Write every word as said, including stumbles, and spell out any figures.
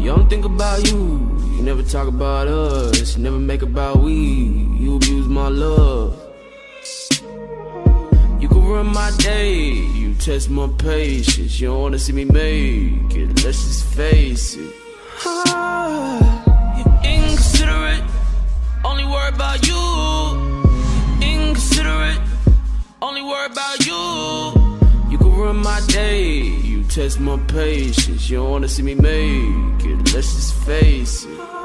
You don't think about you, you never talk about us, you never make about we, you abuse my love. You can run my day, you test my patience, you don't wanna see me make it, let's just face it. Ah, you're inconsiderate, only worry about you. Inconsiderate, only worry about you. You can run my day, you test my patience, you don't wanna see me make it, let's just face it.